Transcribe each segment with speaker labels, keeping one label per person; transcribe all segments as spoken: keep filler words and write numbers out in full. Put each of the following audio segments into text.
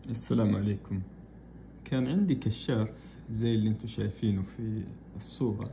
Speaker 1: السلام عليكم. كان عندي كشاف زي اللي انتم شايفينه في الصورة.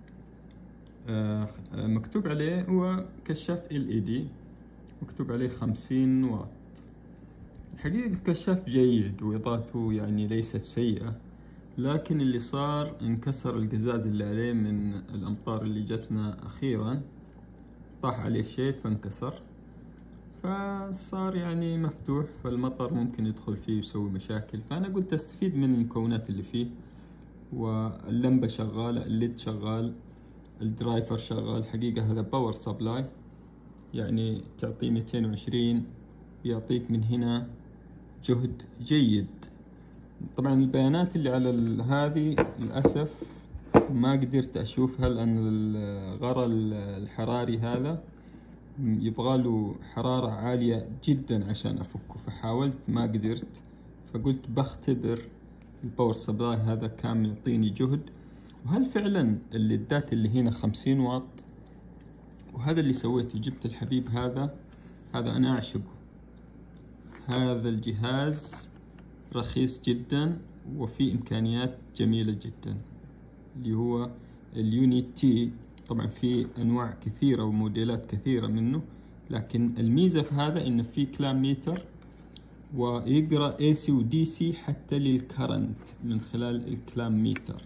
Speaker 1: آه مكتوب عليه هو كشاف إل إي دي، مكتوب عليه خمسين واط. الحقيقة الكشاف جيد وإضاءته يعني ليست سيئة، لكن اللي صار انكسر القزاز اللي عليه من الأمطار اللي جتنا أخيرا، طاح عليه شيء فانكسر، فصار يعني مفتوح، فالمطر ممكن يدخل فيه ويسوي مشاكل. فأنا قلت أستفيد من المكونات اللي فيه، واللمبة شغالة، الليد شغال، الدرايفر شغال. حقيقة هذا باور سبلاي، يعني تعطيه مئتين وعشرين، يعطيك من هنا جهد جيد. طبعا البيانات اللي على هذه للأسف ما قدرت أشوفها، لأن الغرا الحراري هذا يبغاله حرارة عالية جدا عشان أفكه، فحاولت ما قدرت، فقلت بختبر الباور سبلاي هذا كان يعطيني جهد، وهل فعلا الليدات اللي هنا خمسين واط. وهذا اللي سويته، جبت الحبيب هذا، هذا أنا أعشقه. هذا الجهاز رخيص جدا وفي إمكانيات جميلة جدا، اللي هو اليوني تي. طبعا في أنواع كثيرة وموديلات كثيرة منه، لكن الميزة في هذا إنه في كلام ميتر، ويقرأ إيه سي و دي سي حتى للكرنت من خلال الكلام ميتر.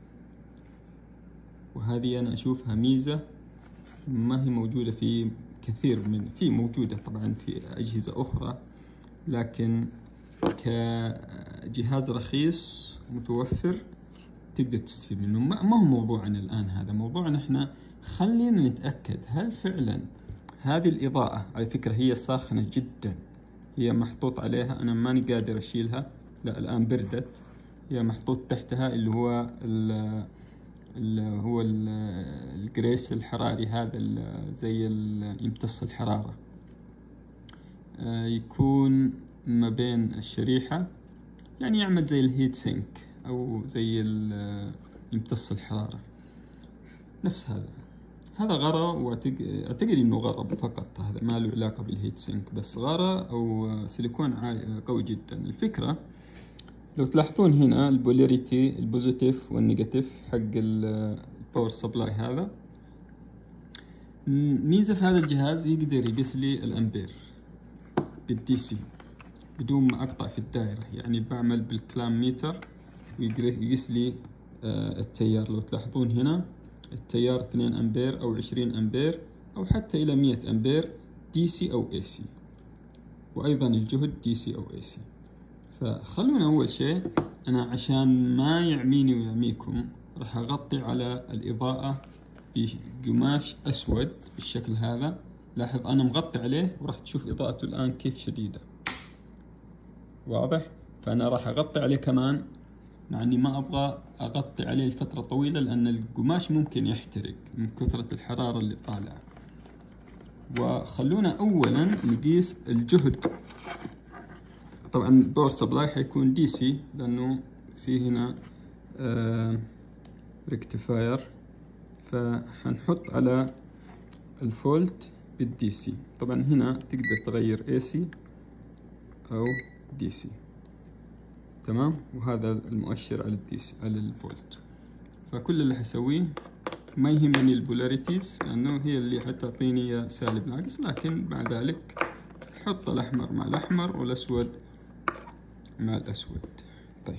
Speaker 1: وهذه أنا أشوفها ميزة ما هي موجودة في كثير من، في موجودة طبعا في أجهزة أخرى، لكن كجهاز رخيص متوفر تقدر تستفيد منه. ما هو موضوعنا الآن، هذا موضوعنا إحنا. خلينا نتأكد هل فعلا هذه الإضاءة، على فكرة هي ساخنة جدا، هي محطوط عليها، أنا ماني قادر أشيلها، لا الآن بردت. هي محطوط تحتها اللي هو اللي هو الجريس الحراري هذا، زي يمتص الحرارة، يكون ما بين الشريحة، يعني يعمل زي الهيت سينك أو زي يمتص الحرارة، نفس هذا. هذا غرا، واعتقد انه غرا فقط، هذا ما له علاقة بالهيت سينك، بس غرا او سيليكون قوي جدا. الفكرة لو تلاحظون هنا البولاريتي، البوزيتيف والنيجاتيف حق الباور سبلاي هذا. ميزة في هذا الجهاز يقدر يقيس لي الامبير بالدي سي بدون ما اقطع في الدائرة، يعني بعمل بالكلام ميتر ويقيس لي التيار. لو تلاحظون هنا التيار اثنين أمبير أو عشرين أمبير أو حتى إلى مئة أمبير، دي سي أو إي سي، وأيضا الجهد دي سي أو إي سي. فخلونا أول شيء، أنا عشان ما يعميني ويعميكم راح أغطي على الإضاءة بقماش أسود بالشكل هذا. لاحظ أنا مغطي عليه، وراح تشوف إضاءته الآن كيف شديدة، واضح؟ فأنا راح أغطي عليه كمان، مع اني ما ابغى اغطي عليه لفترة طويلة، لان القماش ممكن يحترق من كثرة الحرارة اللي طالعة. وخلونا اولا نقيس الجهد. طبعا الباور سبلاي حيكون دي سي، لانه في هنا آه ريكتيفاير، فحنحط على الفولت بالدي سي. طبعا هنا تقدر تغير اي سي او دي سي، تمام. وهذا المؤشر على الديس على الفولت. فكل اللي حسويه ما يهمني البولاريتيز، لانه هي اللي حتعطيني سالب ناقص، لكن مع ذلك حط الاحمر مع الاحمر والاسود مع الاسود. طيب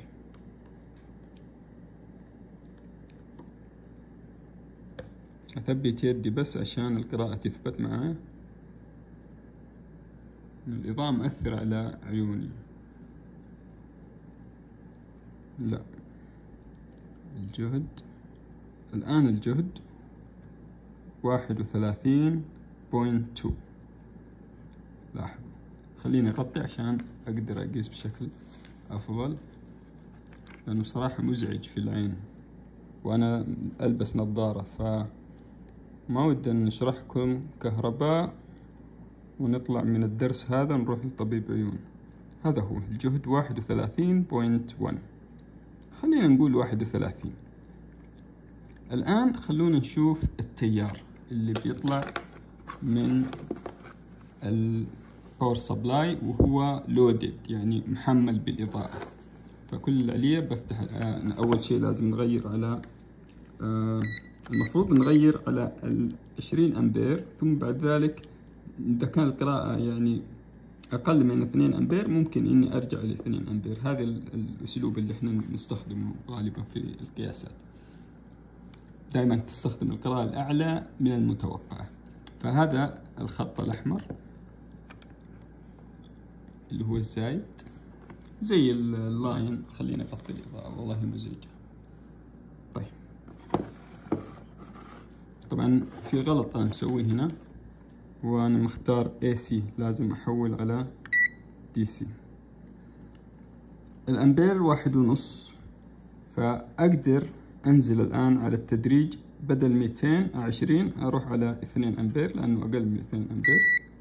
Speaker 1: اثبت يدي بس عشان القراءة تثبت معي. الاضاءة مأثرة على عيوني. لا، الجهد الآن الجهد واحد وثلاثين بوينت تو. لاحظوا، خليني أغطي عشان أقدر أقيس بشكل أفضل، لأنه صراحة مزعج في العين وأنا ألبس نظارة، فما ودي أن نشرحكم كهرباء ونطلع من الدرس هذا نروح لطبيب عيون. هذا هو الجهد واحد وثلاثين بوينت واحد، خلينا نقول واحد وثلاثين. الآن خلونا نشوف التيار اللي بيطلع من باور سبلاي وهو لودد يعني محمل بالإضاءة. فكل اللي عليه بفتح أول شيء لازم نغير على المفروض نغير على العشرين أمبير، ثم بعد ذلك إذا كان القراءة يعني أقل من اثنين أمبير ممكن إني أرجع ل اثنين أمبير. هذا الأسلوب اللي إحنا نستخدمه غالبا في القياسات، دائما تستخدم القراءة الأعلى من المتوقعة. فهذا الخط الأحمر اللي هو الزايد زي اللاين، خلينا نغطي الإضاءة والله مزعجة. طيب طبعا في غلط أنا مسويه هنا، وأنا مختار إيه سي، لازم أحول على دي سي. الأمبير واحد ونص، فأقدر أنزل الآن على التدريج بدل مئتين وعشرين أروح على اثنين أمبير لأنه أقل من اثنين أمبير.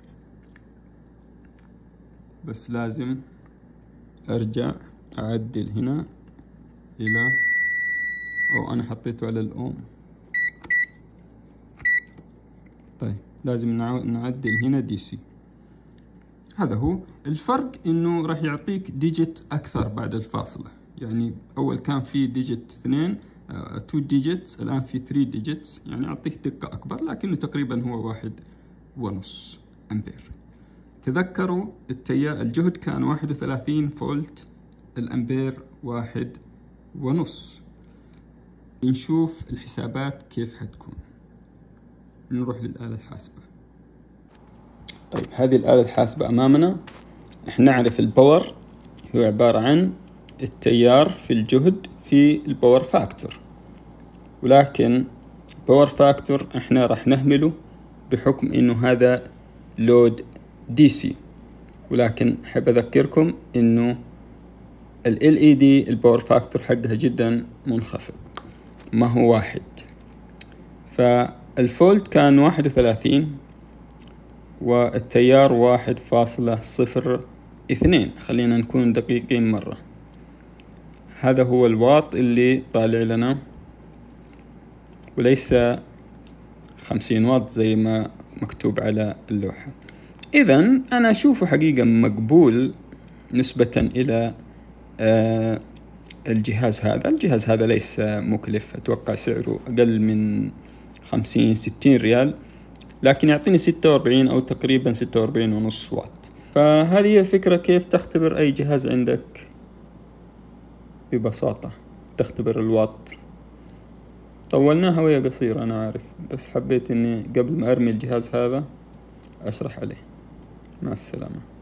Speaker 1: بس لازم أرجع أعدل هنا إلى، أو أنا حطيته على الأوم. طيب لازم نعدل هنا دي سي. هذا هو الفرق، إنه راح يعطيك ديجيت أكثر بعد الفاصلة. يعني أول كان في ديجيت اثنين تو ديجيتس، الآن في ثري ديجيتس، يعني يعطيك دقة أكبر، لكنه تقريبا هو واحد ونص أمبير. تذكروا التيار الجهد كان واحد وثلاثين فولت، الأمبير واحد ونص. نشوف الحسابات كيف حتكون. نروح للآلة الحاسبة. طيب هذه الآلة الحاسبة أمامنا. احنا نعرف الباور هو عبارة عن التيار في الجهد في الباور فاكتور، ولكن باور فاكتور احنا راح نهمله بحكم انه هذا لود دي سي. ولكن حاب اذكركم انه ال إل إي دي الباور فاكتور حقها جدا منخفض، ما هو واحد. فالفولت كان واحد وثلاثين والتيار واحد فاصلة صفر اثنين، خلينا نكون دقيقين مرة. هذا هو الواط اللي طالع لنا، وليس خمسين واط زي ما مكتوب على اللوحة. إذن أنا أشوفه حقيقة مقبول نسبة إلى آه الجهاز هذا. الجهاز هذا ليس مكلف، أتوقع سعره أقل من خمسين ستين ريال، لكن يعطيني ستة وأربعين أو تقريبا ستة وأربعين ونص واط. فهذه هي الفكرة، كيف تختبر أي جهاز عندك ببساطة. تختبر الواط. طولناها وهي قصيرة أنا عارف، بس حبيت إني قبل ما أرمي الجهاز هذا أشرح عليه. مع السلامة.